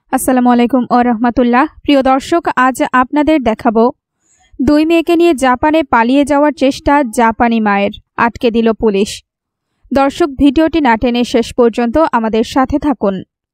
আসসালামু আলাইকুম ওয়া রাহমাতুল্লাহ। প্রিয় দর্শক, আজ আপনাদের দেখাবো দুই মেয়েকে নিয়ে জাপানে পালিয়ে যাওয়ার চেষ্টা জাপানি মায়ের, আটকে দিল পুলিশ। দর্শক, ভিডিওটি না টেনে শেষ পর্যন্ত আমাদের সাথে থাকুন।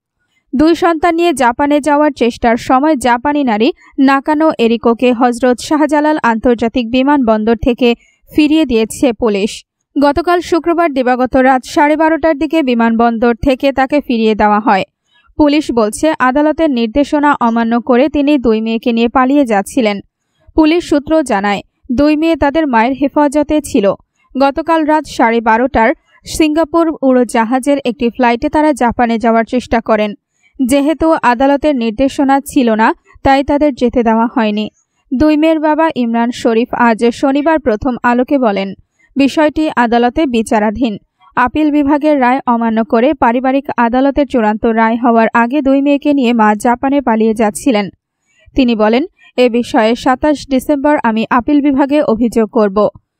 দুই সন্তান নিয়ে জাপানে যাওয়ার চেষ্টার সময় জাপানি নারী নাকানো এরিকোকে হজরত শাহজালাল আন্তর্জাতিক বিমানবন্দর থেকে ফিরিয়ে দিয়েছে পুলিশ। গতকাল শুক্রবার দিবাগত রাত 12:30টার দিকে বিমানবন্দর থেকে তাকে ফিরিয়ে দেওয়া হয়। পুলিশ বলছে, আদালতের নির্দেশনা অমান্য করে তিনি দুই মেয়েকে নিয়ে পালিয়ে যাচ্ছিলেন। পুলিশ সূত্র জানায়, দুই মেয়ে তাদের মায়ের হেফাজতে ছিল। গতকাল রাত 12:30টার সিঙ্গাপুর উড়োজাহাজের একটি ফ্লাইটে তারা জাপানে যাওয়ার চেষ্টা করেন। যেহেতু আদালতের নির্দেশনা ছিল না, তাই তাদের যেতে দেওয়া হয়নি। দুই মেয়ের বাবা ইমরান শরীফ আজ শনিবার প্রথম আলোকে বলেন, বিষয়টি আদালতে বিচারাধীন। আপিল বিভাগের রায় অমান্য করে পারিবারিক আদালতের চূড়ান্ত রায় হওয়ার আগে দুই মেয়েকে নিয়ে মা জাপানে পালিয়ে যাচ্ছিলেন। তিনি বলেন, এ বিষয়ে 27 ডিসেম্বর আমি আপিল বিভাগে অভিযোগ করব।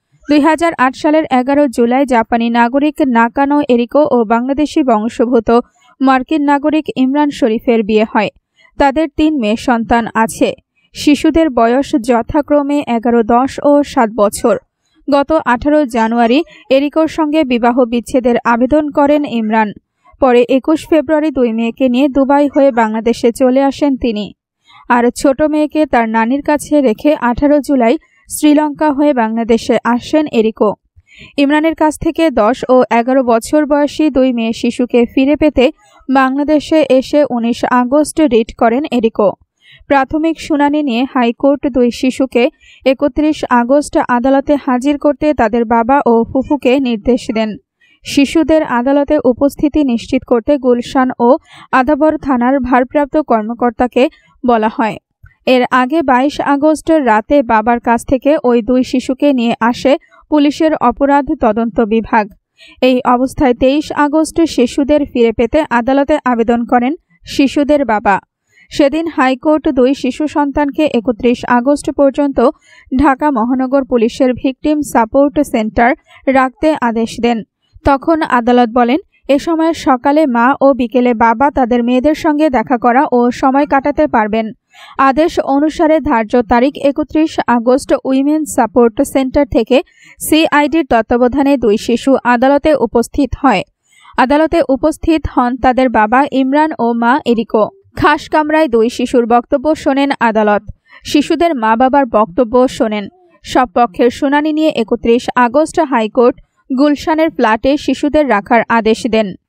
2008 সালের 11 জুলাই জাপানি নাগরিক নাকানো এরিকো ও বাংলাদেশি বংশোদ্ভূত মার্কিন নাগরিক ইমরান শরীফের বিয়ে হয়। তাদের 3 মেয়ে সন্তান আছে। শিশুদের বয়স যথাক্রমে 11, 10 ও 7 বছর। গত 18 জানুয়ারি এরিকোর সঙ্গে বিবাহ বিচ্ছেদের আবেদন করেন ইমরান। পরে 21 ফেব্রুয়ারি দুই মেয়েকে নিয়ে দুবাই হয়ে বাংলাদেশে চলে আসেন তিনি। আর ছোট মেয়েকে তার নানির কাছে রেখে 18 জুলাই শ্রীলঙ্কা হয়ে বাংলাদেশে আসেন এরিকো। ইমরানের কাছ থেকে 10 ও 11 বছর বয়সী দুই মেয়ে শিশুকে ফিরে পেতে বাংলাদেশে এসে 19 আগস্ট রিট করেন এরিকো। প্রাথমিক শুনানি নিয়ে হাইকোর্ট দুই শিশুকে 31 আগস্ট আদালতে হাজির করতে তাদের বাবা ও ফুফুকে নির্দেশ দেন। শিশুদের আদালতে উপস্থিতি নিশ্চিত করতে গুলশান ও আদাবর থানার ভারপ্রাপ্ত কর্মকর্তাকে বলা হয়। এর আগে 22 আগস্ট রাতে বাবার কাছ থেকে ওই দুই শিশুকে নিয়ে আসে পুলিশের অপরাধ তদন্ত বিভাগ। এই অবস্থায় 23 আগস্ট শিশুদের ফিরে পেতে আদালতে আবেদন করেন শিশুদের বাবা। সেদিন হাইকোর্ট দুই শিশু সন্তানকে 31 আগস্ট পর্যন্ত ঢাকা মহানগর পুলিশের ভিকটিম সাপোর্ট সেন্টার রাখতে আদেশ দেন। তখন আদালত বলেন, এ সময় সকালে মা ও বিকেলে বাবা তাদের মেয়েদের সঙ্গে দেখা করা ও সময় কাটাতে পারবেন। আদেশ অনুসারে ধার্য তারিখ 31 আগস্ট উইমেন সাপোর্ট সেন্টার থেকে সিআইডির তত্ত্বাবধানে দুই শিশু আদালতে উপস্থিত হয়। আদালতে উপস্থিত হন তাদের বাবা ইমরান ও মা এরিকো। খাস কামরায় দুই শিশুর বক্তব্য শোনেন আদালত। শিশুদের মা বাবার বক্তব্য শোনেন। সব পক্ষের শুনানি নিয়ে 31 আগস্ট হাইকোর্ট গুলশানের ফ্ল্যাটে শিশুদের রাখার আদেশ দেন।